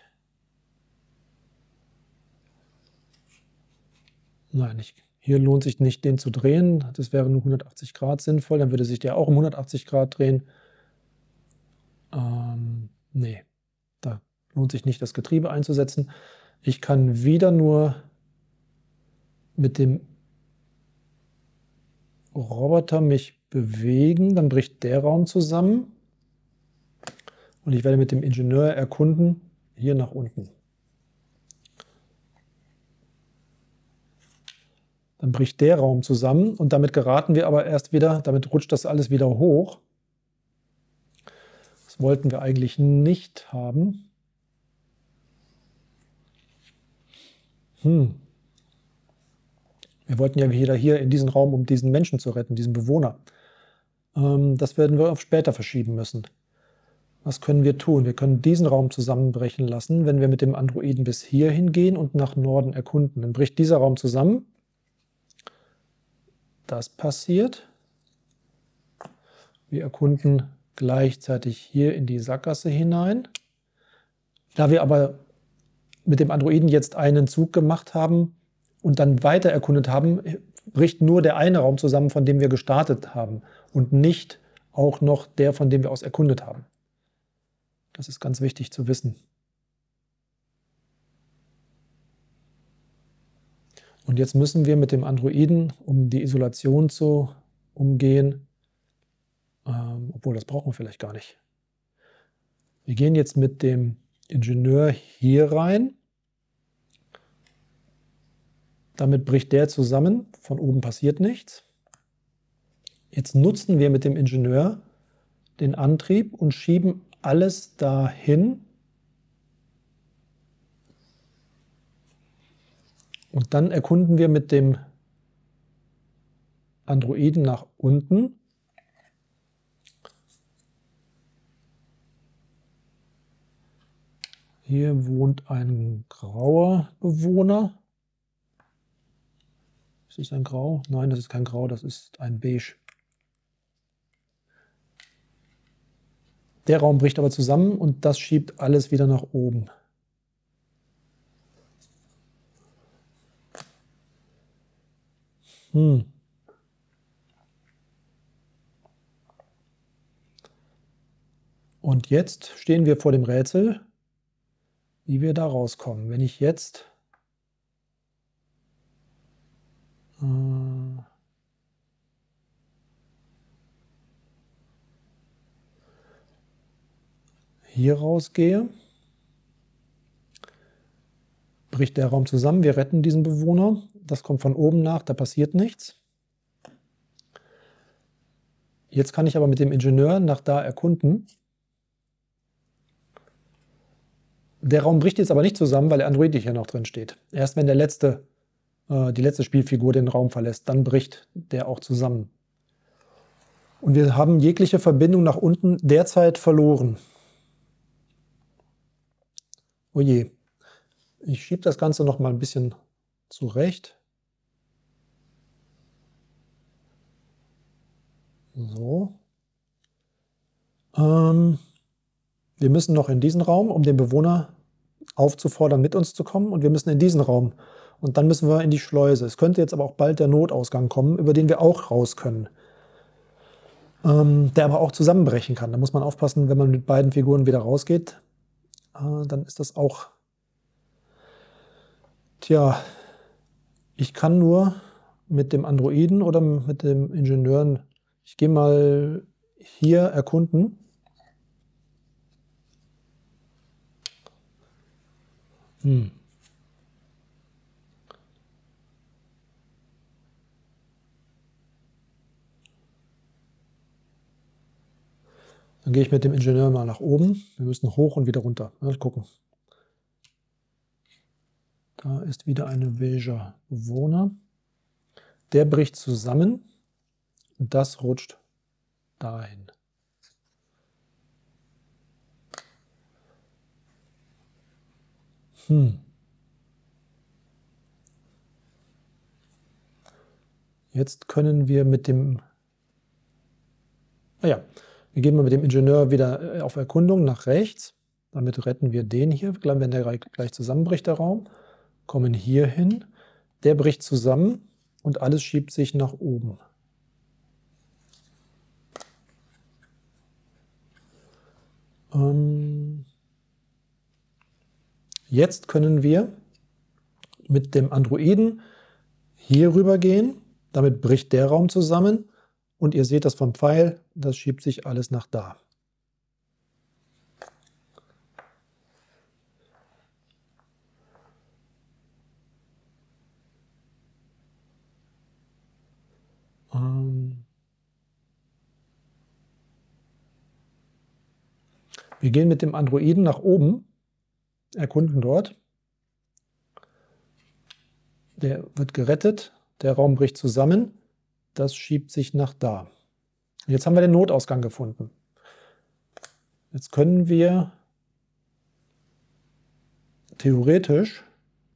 Nein, hier lohnt sich nicht, den zu drehen. Das wäre nur 180 Grad sinnvoll. Dann würde sich der auch um 180 Grad drehen. Nee, da lohnt sich nicht, das Getriebe einzusetzen. Ich kann wieder nur mit dem Roboter mich bewegen. Dann bricht der Raum zusammen. Und ich werde mit dem Ingenieur erkunden, hier nach unten. Dann bricht der Raum zusammen und damit geraten wir aber erst wieder, damit rutscht das alles wieder hoch. Das wollten wir eigentlich nicht haben. Wir wollten ja wieder hier in diesen Raum, um diesen Menschen zu retten, diesen Bewohner. Das werden wir auf später verschieben müssen. Was können wir tun? Wir können diesen Raum zusammenbrechen lassen, wenn wir mit dem Androiden bis hierhin gehen und nach Norden erkunden. Dann bricht dieser Raum zusammen. Das passiert. Wir erkunden gleichzeitig hier in die Sackgasse hinein. Da wir aber mit dem Androiden jetzt einen Zug gemacht haben und dann weiter erkundet haben, bricht nur der eine Raum zusammen, von dem wir gestartet haben und nicht auch noch der, von dem wir aus erkundet haben. Das ist ganz wichtig zu wissen. Und jetzt müssen wir mit dem Androiden, um die Isolation zu umgehen, obwohl das brauchen wir vielleicht gar nicht. Wir gehen jetzt mit dem Ingenieur hier rein. Damit bricht der zusammen, von oben passiert nichts. Jetzt nutzen wir mit dem Ingenieur den Antrieb und schieben alles dahin. Und dann erkunden wir mit dem Androiden nach unten. Hier wohnt ein grauer Bewohner. Ist das ein Grau? Nein, das ist kein Grau, das ist ein Beige. Der Raum bricht aber zusammen und das schiebt alles wieder nach oben. Und jetzt stehen wir vor dem Rätsel, wie wir da rauskommen. Wenn ich jetzt hier rausgehe, bricht der Raum zusammen, wir retten diesen Bewohner, das kommt von oben nach, da passiert nichts. Jetzt kann ich aber mit dem Ingenieur nach da erkunden. Der Raum bricht jetzt aber nicht zusammen, weil der Android hier noch drin steht. Erst wenn der letzte die letzte Spielfigur den Raum verlässt, dann bricht der auch zusammen. Und wir haben jegliche Verbindung nach unten derzeit verloren. Oh je. Ich schiebe das Ganze noch mal ein bisschen zurecht. So. Wir müssen noch in diesen Raum, um den Bewohner aufzufordern, mit uns zu kommen. Und wir müssen in diesen Raum. Und dann müssen wir in die Schleuse. Es könnte jetzt aber auch bald der Notausgang kommen, über den wir auch raus können. Der aber auch zusammenbrechen kann. Da muss man aufpassen, wenn man mit beiden Figuren wieder rausgeht. Dann ist das auch... Tja, ich kann nur mit dem Androiden oder mit dem Ingenieur... Ich gehe mal hier erkunden. Dann gehe ich mit dem Ingenieur mal nach oben. Wir müssen hoch und wieder runter. Mal gucken. Da ist wieder ein Villager Bewohner. Der bricht zusammen und das rutscht dahin. Jetzt können wir mit dem... wir gehen mal mit dem Ingenieur wieder auf Erkundung nach rechts. Damit retten wir den hier, wenn der gleich zusammenbricht, der Raum. Kommen hier hin. Der bricht zusammen und alles schiebt sich nach oben. Jetzt können wir mit dem Androiden hier rüber gehen. Damit bricht der Raum zusammen. Und ihr seht das vom Pfeil, das schiebt sich alles nach da. Wir gehen mit dem Androiden nach oben, erkunden dort. Der wird gerettet, der Raum bricht zusammen, das schiebt sich nach da. Jetzt haben wir den Notausgang gefunden. Jetzt können wir theoretisch...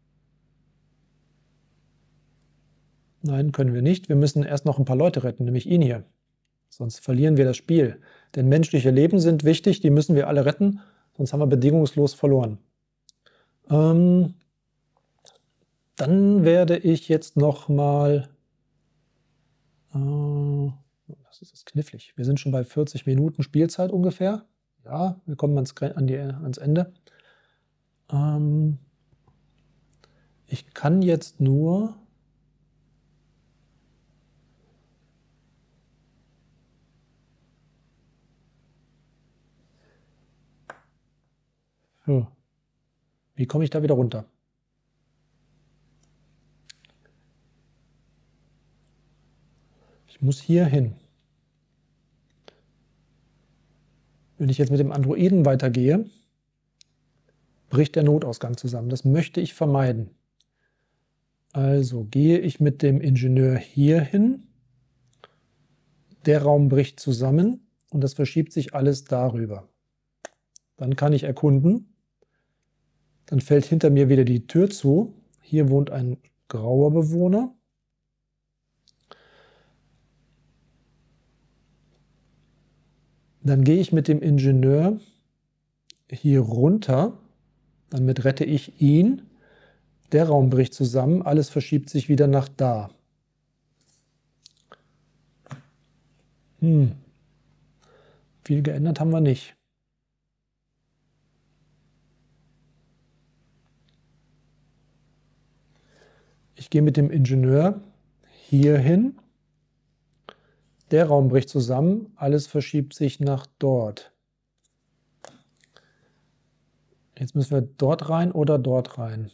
Nein, können wir nicht. Wir müssen erst noch ein paar Leute retten, nämlich ihn hier. Sonst verlieren wir das Spiel. Denn menschliche Leben sind wichtig, die müssen wir alle retten, sonst haben wir bedingungslos verloren. Dann werde ich jetzt noch mal... das ist knifflig. Wir sind schon bei 40 Minuten Spielzeit ungefähr. Ja, wir kommen ans Ende. Ich kann jetzt nur... Wie komme ich da wieder runter? Ich muss hier hin. Wenn ich jetzt mit dem Androiden weitergehe, bricht der Notausgang zusammen. Das möchte ich vermeiden. Also gehe ich mit dem Ingenieur hier hin. Der Raum bricht zusammen und das verschiebt sich alles darüber. Dann kann ich erkunden. Dann fällt hinter mir wieder die Tür zu. Hier wohnt ein grauer Bewohner. Dann gehe ich mit dem Ingenieur hier runter. Damit rette ich ihn. Der Raum bricht zusammen. Alles verschiebt sich wieder nach da. Viel geändert haben wir nicht. Ich gehe mit dem Ingenieur hier hin. Der Raum bricht zusammen, alles verschiebt sich nach dort. Jetzt müssen wir dort rein oder dort rein.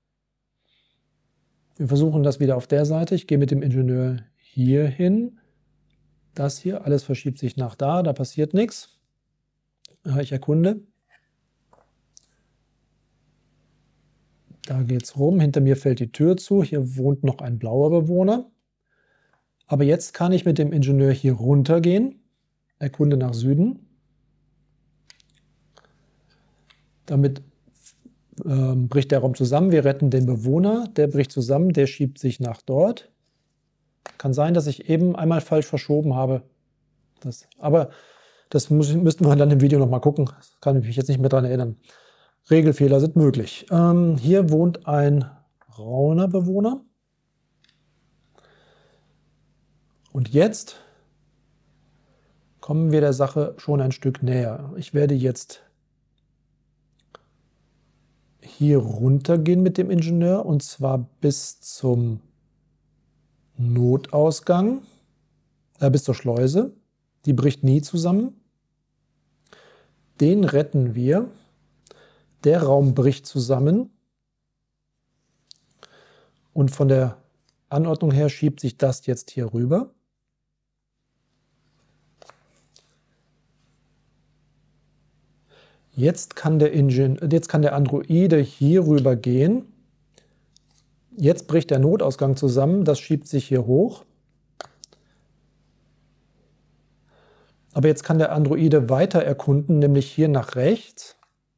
Wir versuchen das wieder auf der Seite. Ich gehe mit dem Ingenieur hier hin. Das hier, alles verschiebt sich nach da, da passiert nichts. Ich erkunde. Da geht's rum. Hinter mir fällt die Tür zu. Hier wohnt noch ein blauer Bewohner. Aber jetzt kann ich mit dem Ingenieur hier runtergehen. Erkunde nach Süden. Damit bricht der Raum zusammen. Wir retten den Bewohner. Der bricht zusammen. Der schiebt sich nach dort. Kann sein, dass ich eben einmal falsch verschoben habe. Aber das müssten wir dann im Video nochmal gucken. Das kann ich mich jetzt nicht mehr daran erinnern. Regelfehler sind möglich. Hier wohnt ein brauner Bewohner. Und jetzt kommen wir der Sache schon ein Stück näher. Ich werde jetzt hier runtergehen mit dem Ingenieur und zwar bis zum Notausgang, bis zur Schleuse. Die bricht nie zusammen. Den retten wir. Der Raum bricht zusammen. Und von der Anordnung her schiebt sich das jetzt hier rüber. Jetzt kann der Androide hier rüber gehen. Jetzt bricht der Notausgang zusammen. Das schiebt sich hier hoch. Aber jetzt kann der Androide weiter erkunden, nämlich hier nach rechts.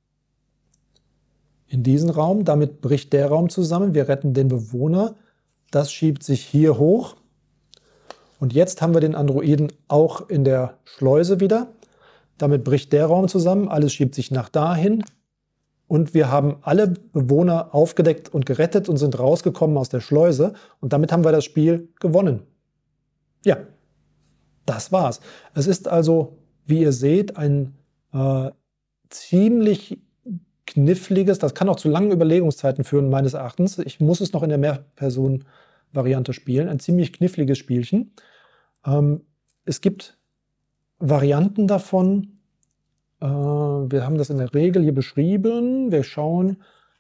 In diesen Raum. Damit bricht der Raum zusammen. Wir retten den Bewohner. Das schiebt sich hier hoch. Und jetzt haben wir den Androiden auch in der Schleuse wieder. Damit bricht der Raum zusammen. Alles schiebt sich nach dahin. Und wir haben alle Bewohner aufgedeckt und gerettet und sind rausgekommen aus der Schleuse. Und damit haben wir das Spiel gewonnen. Ja, das war's. Es ist also, wie ihr seht, ein ziemlich kniffliges, das kann auch zu langen Überlegungszeiten führen, meines Erachtens. Ich muss es noch in der Mehrpersonen-Variante spielen. Ein ziemlich kniffliges Spielchen. Es gibt Varianten davon. Wir haben das in der Regel hier beschrieben. Wir schauen.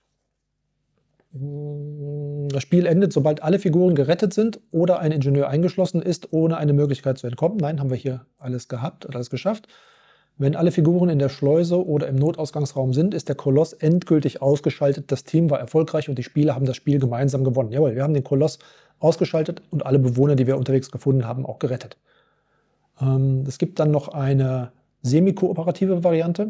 Das Spiel endet, sobald alle Figuren gerettet sind oder ein Ingenieur eingeschlossen ist, ohne eine Möglichkeit zu entkommen. Nein, haben wir hier alles gehabt oder alles geschafft. Wenn alle Figuren in der Schleuse oder im Notausgangsraum sind, ist der Koloss endgültig ausgeschaltet. Das Team war erfolgreich und die Spieler haben das Spiel gemeinsam gewonnen. Jawohl, wir haben den Koloss ausgeschaltet und alle Bewohner, die wir unterwegs gefunden haben, auch gerettet. Es gibt dann noch eine semi-kooperative Variante,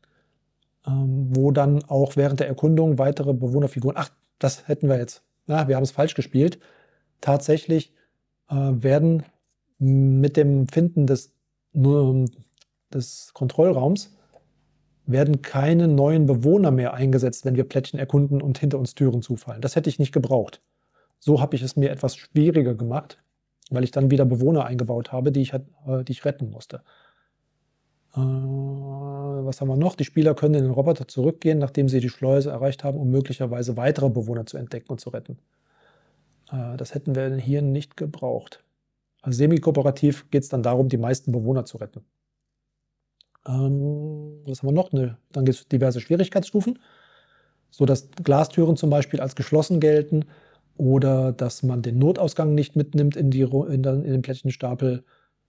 wo dann auch während der Erkundung weitere Bewohnerfiguren... Ach, das hätten wir jetzt. Ja, wir haben es falsch gespielt. Tatsächlich werden mit dem Finden des Kontrollraums werden keine neuen Bewohner mehr eingesetzt, wenn wir Plättchen erkunden und hinter uns Türen zufallen. Das hätte ich nicht gebraucht. So habe ich es mir etwas schwieriger gemacht, weil ich dann wieder Bewohner eingebaut habe, die ich retten musste. Was haben wir noch? Die Spieler können in den Roboter zurückgehen, nachdem sie die Schleuse erreicht haben, um möglicherweise weitere Bewohner zu entdecken und zu retten. Das hätten wir hier nicht gebraucht. Also semi-kooperativ geht es dann darum, die meisten Bewohner zu retten. Was haben wir noch? Dann gibt es diverse Schwierigkeitsstufen, sodass Glastüren zum Beispiel als geschlossen gelten oder dass man den Notausgang nicht mitnimmt in den Plättchenstapel.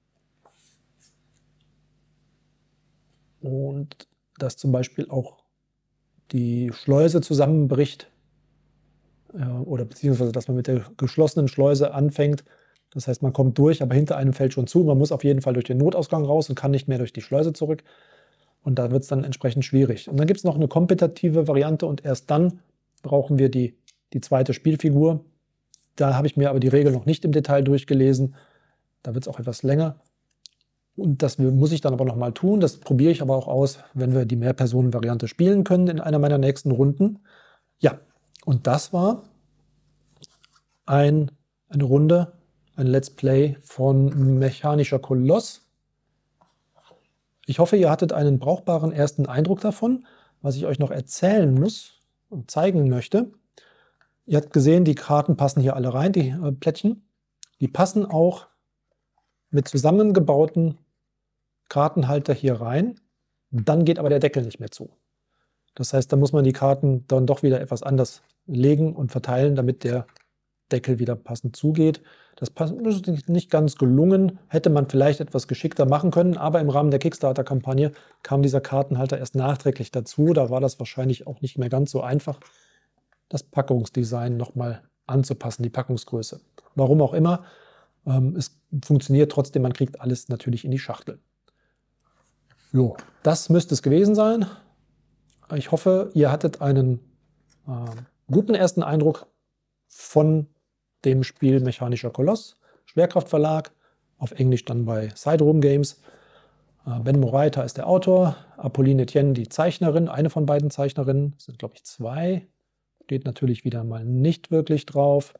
Und dass zum Beispiel auch die Schleuse zusammenbricht oder beziehungsweise dass man mit der geschlossenen Schleuse anfängt. Das heißt, man kommt durch, aber hinter einem fällt schon zu. Man muss auf jeden Fall durch den Notausgang raus und kann nicht mehr durch die Schleuse zurück. Und da wird es dann entsprechend schwierig. Und dann gibt es noch eine kompetitive Variante und erst dann brauchen wir die zweite Spielfigur. Da habe ich mir aber die Regel noch nicht im Detail durchgelesen. Da wird es auch etwas länger. Und das muss ich dann aber nochmal tun. Das probiere ich aber auch aus, wenn wir die Mehrpersonen-Variante spielen können in einer meiner nächsten Runden. Ja, und das war eine Runde, ein Let's Play von Mechanischer Koloss. Ich hoffe, ihr hattet einen brauchbaren ersten Eindruck davon. Was ich euch noch erzählen muss und zeigen möchte. Ihr habt gesehen, die Karten passen hier alle rein, die Plättchen. Die passen auch mit zusammengebauten Kartenhalter hier rein. Dann geht aber der Deckel nicht mehr zu. Das heißt, da muss man die Karten dann doch wieder etwas anders legen und verteilen, damit der Deckel wieder passend zugeht. Das ist nicht ganz gelungen, hätte man vielleicht etwas geschickter machen können, aber im Rahmen der Kickstarter-Kampagne kam dieser Kartenhalter erst nachträglich dazu. Da war das wahrscheinlich auch nicht mehr ganz so einfach. das Packungsdesign nochmal anzupassen, die Packungsgröße. Warum auch immer, es funktioniert trotzdem, man kriegt alles natürlich in die Schachtel. Jo, das müsste es gewesen sein. Ich hoffe, ihr hattet einen guten ersten Eindruck von dem Spiel Mechanischer Koloss, Schwerkraftverlag, auf Englisch dann bei Sideroom Games. Ben Moreiter ist der Autor, Apolline Etienne die Zeichnerin, eine von beiden Zeichnerinnen, das sind glaube ich 2, steht natürlich wieder mal nicht wirklich drauf.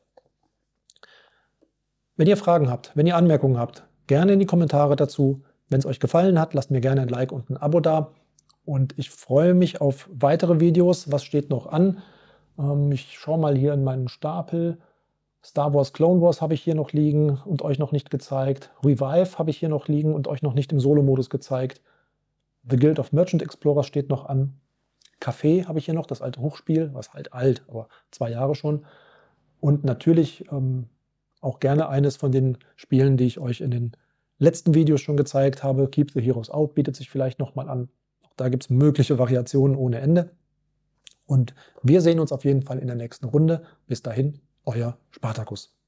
Wenn ihr Fragen habt, wenn ihr Anmerkungen habt, gerne in die Kommentare dazu. Wenn es euch gefallen hat, lasst mir gerne ein Like und ein Abo da. Und ich freue mich auf weitere Videos. Was steht noch an? Ich schaue mal hier in meinen Stapel. Star Wars Clone Wars habe ich hier noch liegen und euch noch nicht gezeigt. Revive habe ich hier noch liegen und euch noch nicht im Solo-Modus gezeigt. The Guild of Merchant Explorers steht noch an. Café habe ich hier noch, das alte Hochspiel, was halt alt, aber 2 Jahre schon. Und natürlich auch gerne eines von den Spielen, die ich euch in den letzten Videos schon gezeigt habe. Keep the Heroes Out bietet sich vielleicht nochmal an. Auch da gibt es mögliche Variationen ohne Ende. Und wir sehen uns auf jeden Fall in der nächsten Runde. Bis dahin, euer Spartacus.